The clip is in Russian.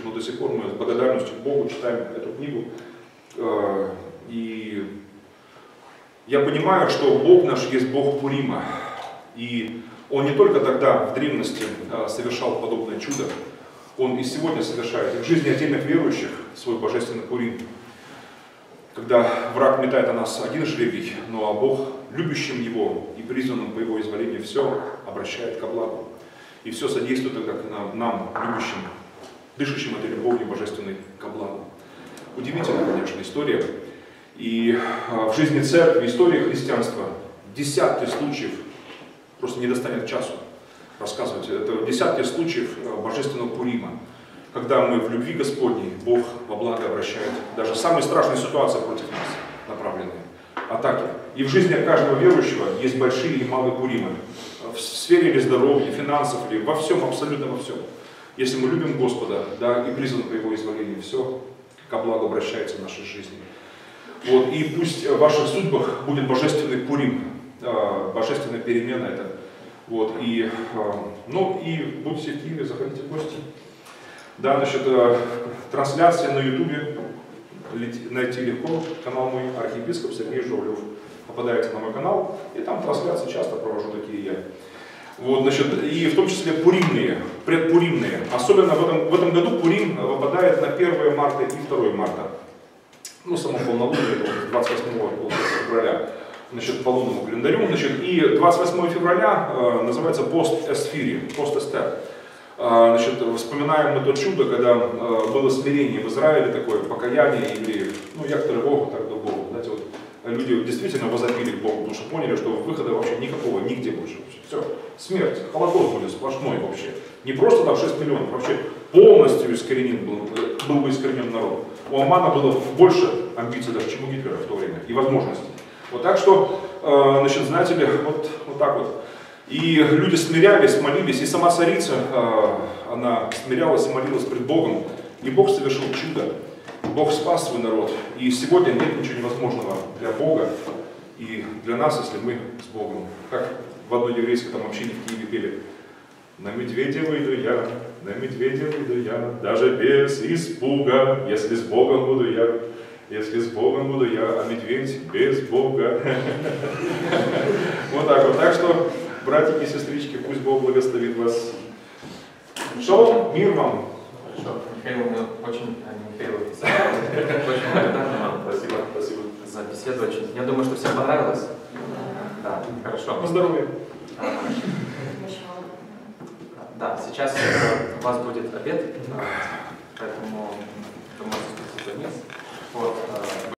но до сих пор мы с благодарностью к Богу читаем эту книгу. И я понимаю, что Бог наш есть Бог Пурима. И Он не только тогда, в древности, совершал подобное чудо, Он и сегодня совершает и в жизни отдельных верующих свой божественный Пурим. Когда враг метает на нас один жребий, ну а Бог, любящим Его и призванным по Его изволению, все обращает ко благу. И все содействует как нам, любящим, дышащим этой любовью божественной, ко благу. Удивительная, конечно, история. И в жизни церкви, истории христианства десятки случаев, просто не достанет часу рассказывать, это десятки случаев божественного Пурима, когда мы в любви Господней, Бог во благо обращает даже самые страшные ситуации против нас направленные, атаки. И в жизни каждого верующего есть большие и малые Пуримы. В сфере или здоровья, финансов, или во всем, абсолютно во всем. Если мы любим Господа, да, и призваны по Его изволению, все ко благу обращается в нашей жизни. Вот, и пусть в ваших судьбах будет божественный Пурим, божественная перемена это. Вот, и будьте в Киеве, заходите в гости. Да, насчет трансляции на Ютубе найти легко, канал мой, архиепископ Сергей Журавлев. Попадаете на мой канал, и там трансляции часто провожу такие я. Вот, значит, и в том числе пуримные, предпуримные. Особенно в этом году Пурим выпадает на 1 марта и 2 марта. Ну, само полнолуние, это 28 февраля, значит, по лунному календарю. Значит, и 28 февраля называется пост Эсфири, пост Эстер. Значит, вспоминаем мы то чудо, когда было смирение в Израиле, такое покаяние евреев. Ну, як то Богу, так до Богу. Знаете, вот люди действительно возопили к Богу, потому что поняли, что выхода вообще никакого, нигде больше. Все, смерть, холокост будет сплошной вообще. Не просто там 6 миллионов, вообще полностью искоренен был бы искоренен народ. У Амана было больше амбиций даже, чем у Гитлера в то время, и возможностей. Вот так что, значит, знаете ли, вот так вот. И люди смирялись, молились, и сама царица, она смирялась и молилась пред Богом, и Бог совершил чудо. Бог спас свой народ. И сегодня нет ничего невозможного для Бога и для нас, если мы с Богом. Как в одной еврейской там общине в Киеве пели: на медведя выйду я, на медведя выйду я, даже без испуга, если с Богом буду я. Если с Богом буду я, а медведь без Бога. Вот так вот. Так что, братики и сестрички, пусть Бог благословит вас. Шалом, мир вам. Хорошо. Михаил, мне очень благодарен вам. Спасибо. За беседу. Я думаю, что всем понравилось. Да, хорошо. На здоровье. Да, сейчас у вас будет обед, поэтому вы можете спуститься вниз. Вот.